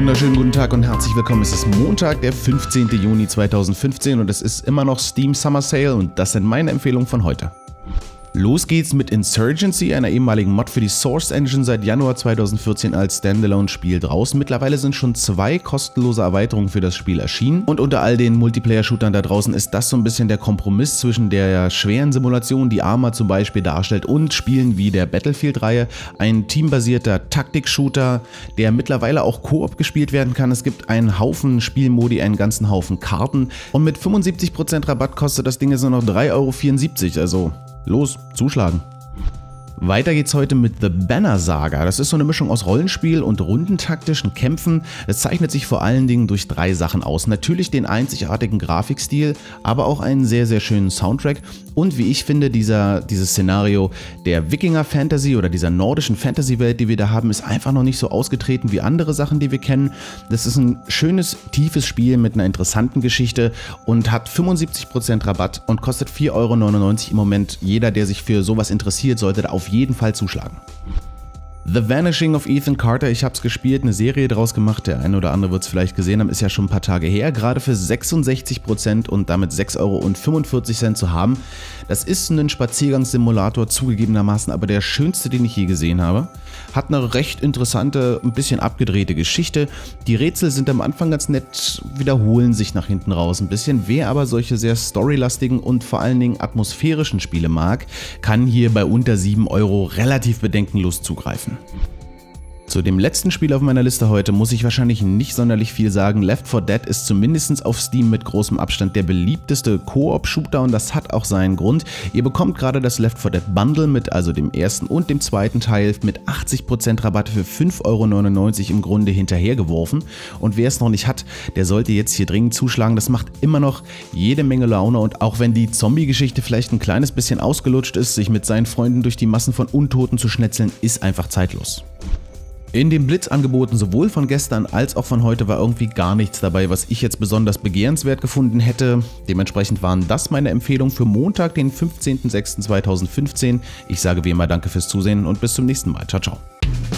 wunderschönen guten Tag und herzlich willkommen. Es ist Montag, der 15. Juni 2015 und es ist immer noch Steam Summer Sale und das sind meine Empfehlungen von heute. Los geht's mit Insurgency, einer ehemaligen Mod für die Source Engine, seit Januar 2014 als Standalone-Spiel draußen. Mittlerweile sind schon 2 kostenlose Erweiterungen für das Spiel erschienen und unter all den Multiplayer-Shootern da draußen ist das so ein bisschen der Kompromiss zwischen der schweren Simulation, die Arma zum Beispiel darstellt, und Spielen wie der Battlefield-Reihe. Ein teambasierter Taktik-Shooter, der mittlerweile auch Koop gespielt werden kann. Es gibt einen Haufen Spielmodi, einen ganzen Haufen Karten und mit 75% Rabatt kostet das Ding jetzt nur noch 3,74 €, also los, zuschlagen. Weiter geht's heute mit The Banner Saga. Das ist so eine Mischung aus Rollenspiel und rundentaktischen Kämpfen. Es zeichnet sich vor allen Dingen durch 3 Sachen aus. Natürlich den einzigartigen Grafikstil, aber auch einen sehr, sehr schönen Soundtrack. Und wie ich finde, dieses Szenario der Wikinger-Fantasy oder dieser nordischen Fantasy-Welt, die wir da haben, ist einfach noch nicht so ausgetreten wie andere Sachen, die wir kennen. Das ist ein schönes, tiefes Spiel mit einer interessanten Geschichte und hat 75% Rabatt und kostet 4,99 € im Moment. Jeder, der sich für sowas interessiert, sollte da auf jeden Fall zuschlagen. The Vanishing of Ethan Carter, ich habe es gespielt, eine Serie draus gemacht, der eine oder andere wird es vielleicht gesehen haben, ist ja schon ein paar Tage her, gerade für 66% und damit 6,45 € zu haben. Das ist ein Spaziergangssimulator zugegebenermaßen, aber der schönste, den ich je gesehen habe. Hat eine recht interessante, ein bisschen abgedrehte Geschichte. Die Rätsel sind am Anfang ganz nett, wiederholen sich nach hinten raus ein bisschen. Wer aber solche sehr storylastigen und vor allen Dingen atmosphärischen Spiele mag, kann hier bei unter 7 € relativ bedenkenlos zugreifen. Zu dem letzten Spiel auf meiner Liste heute muss ich wahrscheinlich nicht sonderlich viel sagen. Left 4 Dead ist zumindest auf Steam mit großem Abstand der beliebteste Koop-Shooter und das hat auch seinen Grund. Ihr bekommt gerade das Left 4 Dead Bundle mit, also dem ersten und dem zweiten Teil, mit 80% Rabatt für 5,99 € im Grunde hinterhergeworfen. Und wer es noch nicht hat, der sollte jetzt hier dringend zuschlagen. Das macht immer noch jede Menge Laune und auch wenn die Zombie-Geschichte vielleicht ein kleines bisschen ausgelutscht ist, sich mit seinen Freunden durch die Massen von Untoten zu schnetzeln, ist einfach zeitlos. In den Blitzangeboten sowohl von gestern als auch von heute war irgendwie gar nichts dabei, was ich jetzt besonders begehrenswert gefunden hätte. Dementsprechend waren das meine Empfehlungen für Montag, den 15.06.2015. Ich sage wie immer danke fürs Zusehen und bis zum nächsten Mal. Ciao, ciao.